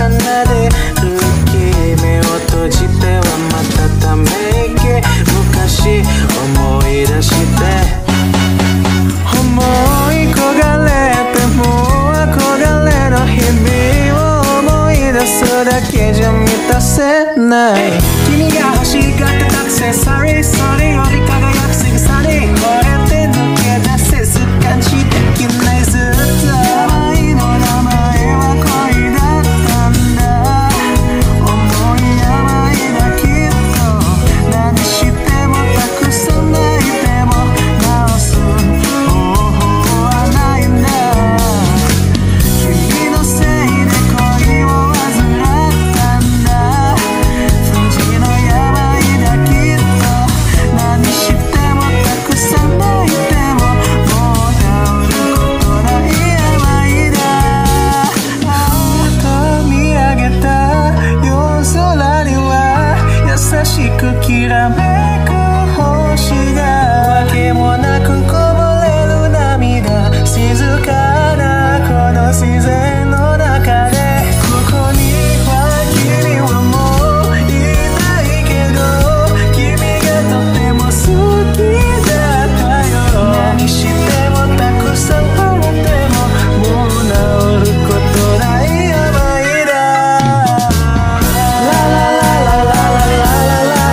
奏でる息、目を閉じてはまたため息、昔思い出して思い焦がれても憧れの日々を思い出すだけじゃ満たせない。君が欲しがってたアクセサリー、それより輝く仕草にこれで抜け出せず感じできない。ずっと愛の名前は恋だったんだ。思いやばいだきっと何してもたくさん泣いても直す方法はないんだ。君のせいで恋を患ったんだ。不治の病だきっと何してもたくさん泣いてももう治ることない病だ。ふと見上げた夜空には優しくきらめく星が、わけもなくこぼれる涙、静かなこの自然の中で、ここには君はもういないけど、君がとても好きだったよ。何してもたくさん笑ってももう治ることない病だ。ラララララララララ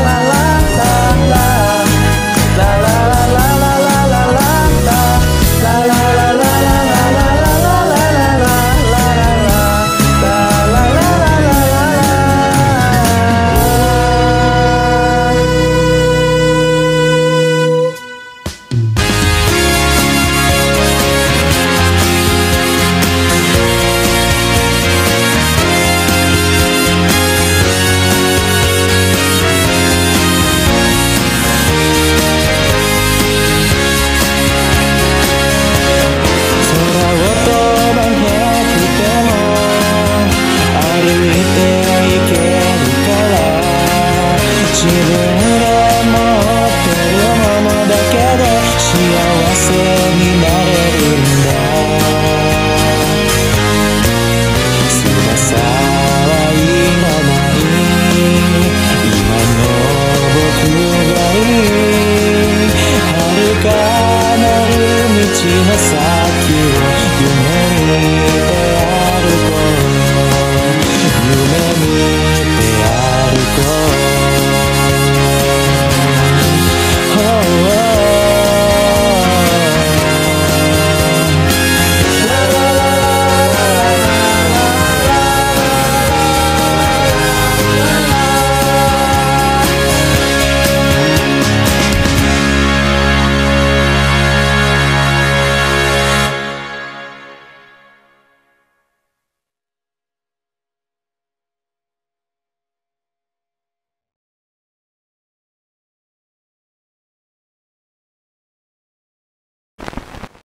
自分